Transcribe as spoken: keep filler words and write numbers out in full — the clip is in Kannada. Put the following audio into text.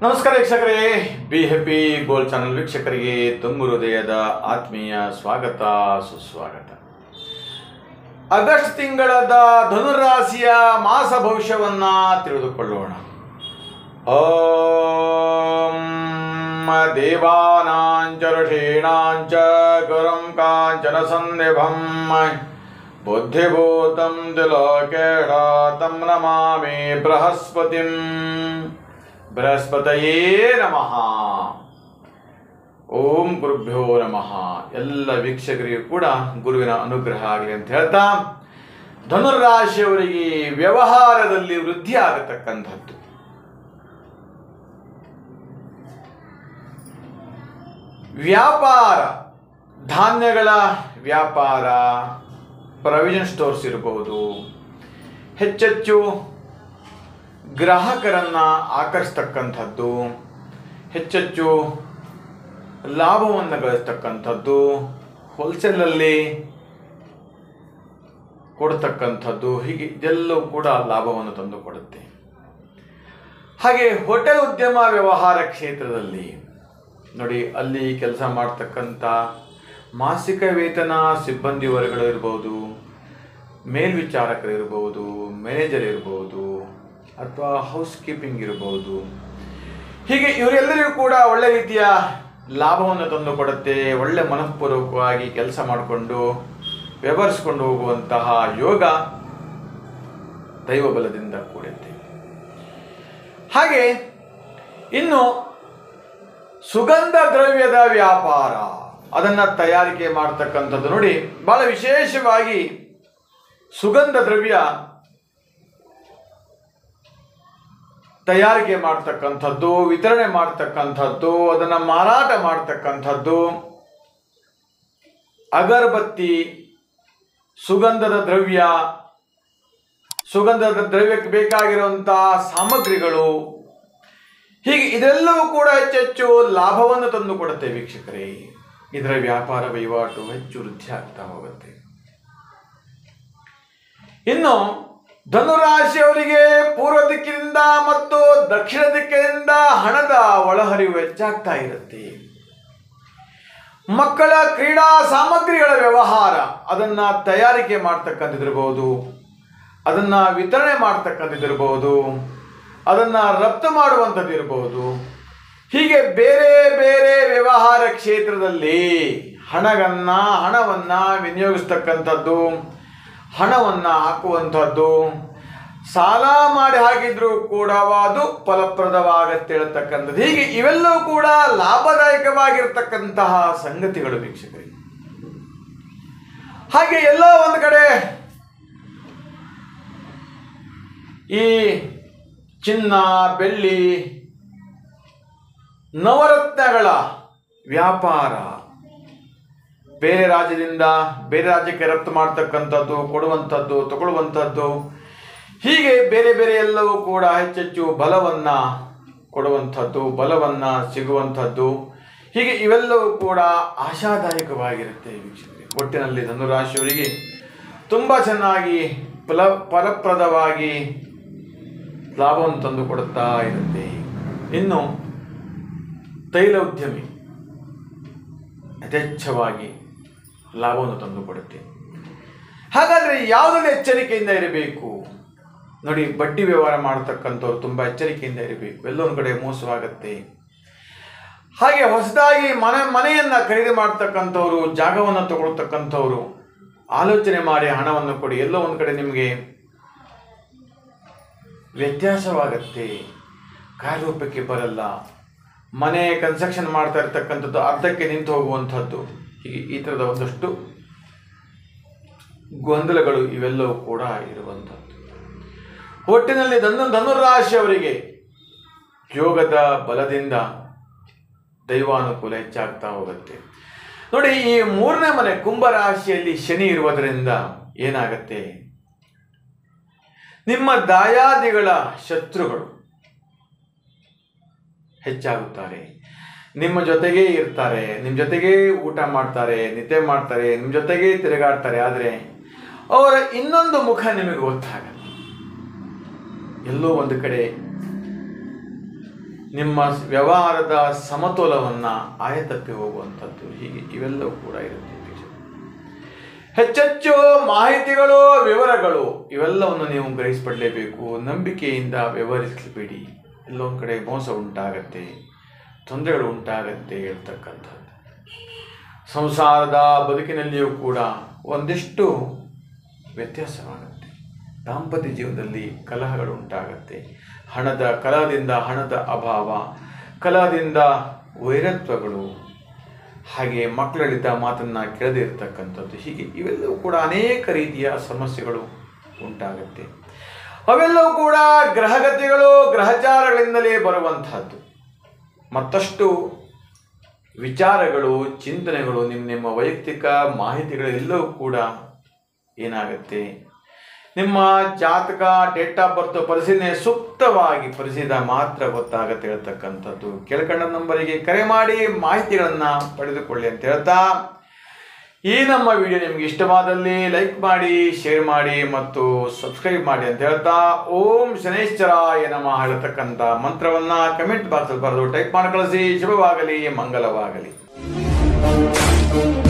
ನಮಸ್ಕಾರ ವೀಕ್ಷಕರೇ, ಬಿ ಹ್ಯಾಪಿ ಗೋಲ್ಡ್ ಚಾನಲ್ ವೀಕ್ಷಕರಿಗೆ ತುಂಬು ಹೃದಯದ ಆತ್ಮೀಯ ಸ್ವಾಗತ ಸುಸ್ವಾಗತ. ಆಗಸ್ಟ್ ತಿಂಗಳದ ಧನುರಾಶಿಯ ಮಾಸ ಭವಿಷ್ಯವನ್ನ ತಿಳಿದುಕೊಳ್ಳೋಣ. ಓಂ ದೇವಾನಾಂಚ ಋಷೀಣಾಂಚ ಗುರುಂ ಕಾಂಚನ ಸಂದೇಭಂ ಬುದ್ಧಿಭೂತಂ ತಿಲೋಕೇಶ ತಂ ನಮಾಮಿ ಬೃಹಸ್ಪತಿಂ. ಬೃಹಸ್ಪತಯೇ ನಮಃ. ಓಂ ಗುರುಭ್ಯೋ ನಮಃ. ಎಲ್ಲ ವೀಕ್ಷಕರಿಗೂ ಕೂಡ ಗುರುವಿನ ಅನುಗ್ರಹ ಆಗಲಿ ಅಂತ ಹೇಳ್ತಾ, ಧನುರಾಶಿಯವರಿಗೆ ವ್ಯವಹಾರದಲ್ಲಿ ವೃದ್ಧಿ ಆಗತಕ್ಕಂಥದ್ದು. ವ್ಯಾಪಾರ, ಧಾನ್ಯಗಳ ವ್ಯಾಪಾರ, ಪ್ರಾವಿಷನ್ ಸ್ಟೋರ್ಸ್ ಇರಬಹುದು, ಹೆಚ್ಚೆಚ್ಚು ಗ್ರಾಹಕರನ್ನು ಆಕರ್ಷತಕ್ಕಂಥದ್ದು, ಹೆಚ್ಚೆಚ್ಚು ಲಾಭವನ್ನು ಗಳಿಸ್ತಕ್ಕಂಥದ್ದು, ಹೋಲ್ಸೇಲಲ್ಲಿ ಕೊಡ್ತಕ್ಕಂಥದ್ದು, ಹೀಗೆ ಇದೆಲ್ಲವೂ ಕೂಡ ಲಾಭವನ್ನು ತಂದುಕೊಡುತ್ತೆ. ಹಾಗೆ ಹೋಟೆಲ್ ಉದ್ಯಮ ವ್ಯವಹಾರ ಕ್ಷೇತ್ರದಲ್ಲಿ ನೋಡಿ, ಅಲ್ಲಿ ಕೆಲಸ ಮಾಡ್ತಕ್ಕಂಥ ಮಾಸಿಕ ವೇತನ ಸಿಬ್ಬಂದಿ ವರ್ಗಗಳು ಇರ್ಬೋದು, ಮೇಲ್ವಿಚಾರಕರು ಇರ್ಬೋದು, ಮ್ಯಾನೇಜರ್ ಇರ್ಬೋದು, ಅಥವಾ ಹೌಸ್ ಕೀಪಿಂಗ್ ಇರಬಹುದು. ಹೀಗೆ ಇವರೆಲ್ಲರಿಗೂ ಕೂಡ ಒಳ್ಳೆ ರೀತಿಯ ಲಾಭವನ್ನು ತಂದುಕೊಡುತ್ತೆ. ಒಳ್ಳೆ ಮನಃಪೂರ್ವಕವಾಗಿ ಕೆಲಸ ಮಾಡಿಕೊಂಡು ವ್ಯವಹರಿಸಿಕೊಂಡು ಹೋಗುವಂತಹ ಯೋಗ ದೈವ ಬಲದಿಂದ ಕೂಡುತ್ತೆ. ಹಾಗೆ ಇನ್ನು ಸುಗಂಧ ದ್ರವ್ಯದ ವ್ಯಾಪಾರ, ಅದನ್ನು ತಯಾರಿಕೆ ಮಾಡ್ತಕ್ಕಂಥದ್ದು ನೋಡಿ, ಬಹಳ ವಿಶೇಷವಾಗಿ ಸುಗಂಧ ದ್ರವ್ಯ ತಯಾರಿಕೆ ಮಾಡ್ತಕ್ಕಂಥದ್ದು, ವಿತರಣೆ ಮಾಡ್ತಕ್ಕಂಥದ್ದು, ಅದನ್ನು ಮಾರಾಟ ಮಾಡ್ತಕ್ಕಂಥದ್ದು, ಅಗರಬತ್ತಿ, ಸುಗಂಧದ ದ್ರವ್ಯ, ಸುಗಂಧದ ದ್ರವ್ಯಕ್ಕೆ ಬೇಕಾಗಿರುವಂತಹ ಸಾಮಗ್ರಿಗಳು, ಹೀಗೆ ಇದೆಲ್ಲವೂ ಕೂಡ ಹೆಚ್ಚೆಚ್ಚು ಲಾಭವನ್ನು ತಂದು ಕೊಡುತ್ತೆ ವೀಕ್ಷಕರೇ. ಇದರ ವ್ಯಾಪಾರ ವಹಿವಾಟು ಹೆಚ್ಚು ವೃದ್ಧಿ ಆಗ್ತಾ ಹೋಗುತ್ತೆ. ಇನ್ನು ಧನುರಾಶಿಯವರಿಗೆ ಪೂರ್ವ ದಿಕ್ಕಿನಿಂದ ಮತ್ತು ದಕ್ಷಿಣ ದಿಕ್ಕಿನಿಂದ ಹಣದ ಒಳಹರಿವು ಹೆಚ್ಚಾಗ್ತಾ ಇರುತ್ತೆ. ಮಕ್ಕಳ ಕ್ರೀಡಾ ಸಾಮಗ್ರಿಗಳ ವ್ಯವಹಾರ, ಅದನ್ನ ತಯಾರಿಕೆ ಮಾಡ್ತಕ್ಕಂಥದ್ದಿರಬಹುದು, ಅದನ್ನ ವಿತರಣೆ ಮಾಡ್ತಕ್ಕಂಥದ್ದಿರಬಹುದು, ಅದನ್ನ ರಫ್ತು ಮಾಡುವಂಥದ್ದು ಇರಬಹುದು. ಹೀಗೆ ಬೇರೆ ಬೇರೆ ವ್ಯವಹಾರ ಕ್ಷೇತ್ರದಲ್ಲಿ ಹಣವನ್ನ ಹಣವನ್ನ ವಿನಿಯೋಗಿಸ್ತಕ್ಕಂಥದ್ದು, ಹಣವನ್ನು ಹಾಕುವಂಥದ್ದು, ಸಾಲ ಮಾಡಿ ಹಾಕಿದ್ರೂ ಕೂಡ ಅದು ಫಲಪ್ರದವಾಗತ್ತೆ ಹೇಳ್ತಕ್ಕಂಥದ್ದು. ಹೀಗೆ ಇವೆಲ್ಲವೂ ಕೂಡ ಲಾಭದಾಯಕವಾಗಿರ್ತಕ್ಕಂತಹ ಸಂಗತಿಗಳು ವೀಕ್ಷಕರಿಗೆ. ಹಾಗೆ ಎಲ್ಲೋ ಒಂದು ಕಡೆ ಈ ಚಿನ್ನ, ಬೆಳ್ಳಿ, ನವರತ್ನಗಳ ವ್ಯಾಪಾರ, ಬೇರೆ ರಾಜ್ಯದಿಂದ ಬೇರೆ ರಾಜ್ಯಕ್ಕೆ ರಫ್ತು ಮಾಡ್ತಕ್ಕಂಥದ್ದು, ಕೊಡುವಂಥದ್ದು, ತಗೊಳ್ಳುವಂಥದ್ದು, ಹೀಗೆ ಬೇರೆ ಬೇರೆ ಎಲ್ಲವೂ ಕೂಡ ಹೆಚ್ಚೆಚ್ಚು ಬಲವನ್ನು ಕೊಡುವಂಥದ್ದು, ಬಲವನ್ನು ಸಿಗುವಂಥದ್ದು, ಹೀಗೆ ಇವೆಲ್ಲವೂ ಕೂಡ ಆಶಾದಾಯಕವಾಗಿರುತ್ತೆ ವೀಕ್ಷಕರಿಗೆ. ಒಟ್ಟಿನಲ್ಲಿ ಧನುರಾಶಿಯವರಿಗೆ ತುಂಬ ಚೆನ್ನಾಗಿ ಫಲ ಫಲಪ್ರದವಾಗಿ ಲಾಭವನ್ನು ತಂದು ಕೊಡುತ್ತಾ ಇರುತ್ತೆ. ಇನ್ನು ತೈಲ ಉದ್ಯಮಿ ಯಥೇಚ್ಛವಾಗಿ ಲಾಭವನ್ನು ತಂದುಕೊಡುತ್ತೆ. ಹಾಗಾದರೆ ಯಾವುದರಲ್ಲಿ ಎಚ್ಚರಿಕೆಯಿಂದ ಇರಬೇಕು ನೋಡಿ, ಬಡ್ಡಿ ವ್ಯವಹಾರ ಮಾಡತಕ್ಕಂಥವ್ರು ತುಂಬ ಎಚ್ಚರಿಕೆಯಿಂದ ಇರಬೇಕು. ಎಲ್ಲೊಂದು ಕಡೆ ಮೋಸವಾಗುತ್ತೆ. ಹಾಗೆ ಹೊಸದಾಗಿ ಮನೆ ಮನೆಯನ್ನು ಖರೀದಿ ಮಾಡ್ತಕ್ಕಂಥವ್ರು, ಜಾಗವನ್ನು ತಗೊಳ್ತಕ್ಕಂಥವ್ರು ಆಲೋಚನೆ ಮಾಡಿ ಹಣವನ್ನು ಕೊಡಿ. ಎಲ್ಲೋ ಒಂದು ಕಡೆ ನಿಮಗೆ ವ್ಯತ್ಯಾಸವಾಗತ್ತೆ, ಕಾರ್ಯರೂಪಕ್ಕೆ ಬರಲ್ಲ. ಮನೆ ಕನ್ಸ್ಟ್ರಕ್ಷನ್ ಮಾಡ್ತಾ ಇರ್ತಕ್ಕಂಥದ್ದು ಅರ್ಧಕ್ಕೆ ನಿಂತು ಹೋಗುವಂಥದ್ದು, ಹೀಗೆ ಈ ಥರದ ಒಂದಷ್ಟು ಗೊಂದಲಗಳು ಇವೆಲ್ಲವೂ ಕೂಡ ಇರುವಂಥದ್ದು. ಒಟ್ಟಿನಲ್ಲಿ ಧನು ಧನುರಾಶಿಯವರಿಗೆ ಯೋಗದ ಬಲದಿಂದ ದೈವಾನುಕೂಲ ಹೆಚ್ಚಾಗ್ತಾ ಹೋಗುತ್ತೆ. ನೋಡಿ, ಈ ಮೂರನೇ ಮನೆ ಕುಂಭರಾಶಿಯಲ್ಲಿ ಶನಿ ಇರುವುದರಿಂದ ಏನಾಗತ್ತೆ, ನಿಮ್ಮ ದಾಯಾದಿಗಳ ಶತ್ರುಗಳು ಹೆಚ್ಚಾಗುತ್ತಾರೆ. ನಿಮ್ಮ ಜೊತೆಗೇ ಇರ್ತಾರೆ, ನಿಮ್ಮ ಜೊತೆಗೇ ಊಟ ಮಾಡ್ತಾರೆ, ನಿದ್ದೆ ಮಾಡ್ತಾರೆ, ನಿಮ್ಮ ಜೊತೆಗೇ ತಿರುಗಾಡ್ತಾರೆ. ಆದರೆ ಅವರ ಇನ್ನೊಂದು ಮುಖ ನಿಮಗೆ ಗೊತ್ತಾಗಲ್ಲ. ಎಲ್ಲೋ ಒಂದು ಕಡೆ ನಿಮ್ಮ ವ್ಯವಹಾರದ ಸಮತೋಲವನ್ನು ಆಯತಪ್ಪಿ ಹೋಗುವಂಥದ್ದು, ಹೀಗೆ ಇವೆಲ್ಲವೂ ಕೂಡ ಇರುತ್ತೆ. ಹೆಚ್ಚೆಚ್ಚು ಮಾಹಿತಿಗಳು, ವಿವರಗಳು ಇವೆಲ್ಲವನ್ನು ನೀವು ಗ್ರಹಿಸಿಪಡಲೇಬೇಕು. ನಂಬಿಕೆಯಿಂದ ವ್ಯವಹರಿಸಬೇಡಿ. ಎಲ್ಲೊಂದು ಕಡೆ ಮೋಸ ಉಂಟಾಗತ್ತೆ, ತೊಂದರೆಗಳು ಉಂಟಾಗತ್ತೆ ಹೇಳ್ತಕ್ಕಂಥದ್ದು. ಸಂಸಾರದ ಬದುಕಿನಲ್ಲಿಯೂ ಕೂಡ ಒಂದಿಷ್ಟು ವ್ಯತ್ಯಾಸವಾಗುತ್ತೆ. ದಾಂಪತ್ಯ ಜೀವನದಲ್ಲಿ ಕಲಹಗಳು ಉಂಟಾಗತ್ತೆ. ಹಣದ ಕಲಹದಿಂದ ಹಣದ ಅಭಾವ, ಕಲಹದಿಂದ ವೈರತ್ವಗಳು, ಹಾಗೆ ಮಕ್ಕಳಲ್ಲಿದ್ದ ಮಾತನ್ನು ಕೇಳದೇ ಇರತಕ್ಕಂಥದ್ದು, ಹೀಗೆ ಇವೆಲ್ಲವೂ ಕೂಡ ಅನೇಕ ರೀತಿಯ ಸಮಸ್ಯೆಗಳು ಉಂಟಾಗುತ್ತೆ. ಅವೆಲ್ಲವೂ ಕೂಡ ಗ್ರಹಗತಿಗಳು, ಗ್ರಹಚಾರಗಳಿಂದಲೇ ಬರುವಂತಹದ್ದು. ಮತ್ತಷ್ಟು ವಿಚಾರಗಳು, ಚಿಂತನೆಗಳು, ನಿಮ್ಮ ನಿಮ್ಮ ವೈಯಕ್ತಿಕ ಮಾಹಿತಿಗಳೆಲ್ಲವೂ ಕೂಡ ಏನಾಗುತ್ತೆ, ನಿಮ್ಮ ಜಾತಕ, ಡೇಟ್ ಆಫ್ ಬರ್ತ್ ಪರಿಶೀಲನೆ ಸೂಕ್ತವಾಗಿ ಪರಿಶೀಲಿಸಿದ ಮಾತ್ರ ಗೊತ್ತಾಗತ್ತೆ ಹೇಳ್ತಕ್ಕಂಥದ್ದು. ಕೆಳಕಂಡ ನಂಬರಿಗೆ ಕರೆ ಮಾಡಿ ಮಾಹಿತಿಗಳನ್ನು ಪಡೆದುಕೊಳ್ಳಿ ಅಂತ ಹೇಳ್ತಾ, ಈ ನಮ್ಮ ವಿಡಿಯೋ ನಿಮಗೆ ಇಷ್ಟವಾದಲ್ಲಿ ಲೈಕ್ ಮಾಡಿ, ಶೇರ್ ಮಾಡಿ ಮತ್ತು ಸಬ್ಸ್ಕ್ರೈಬ್ ಮಾಡಿ ಅಂತ ಹೇಳ್ತಾ, ಓಂ ಶನೇಶ್ವರಾಯ ನಮಃ ಹೇಳ್ತಕ್ಕಂಥ ಮಂತ್ರವನ್ನು ಕಮೆಂಟ್ ಬಾಕ್ಸಲ್ಲಿ ಬರೆದು ಟೈಪ್ ಮಾಡಿ ಕಳಿಸಿ. ಶುಭವಾಗಲಿ, ಮಂಗಲವಾಗಲಿ.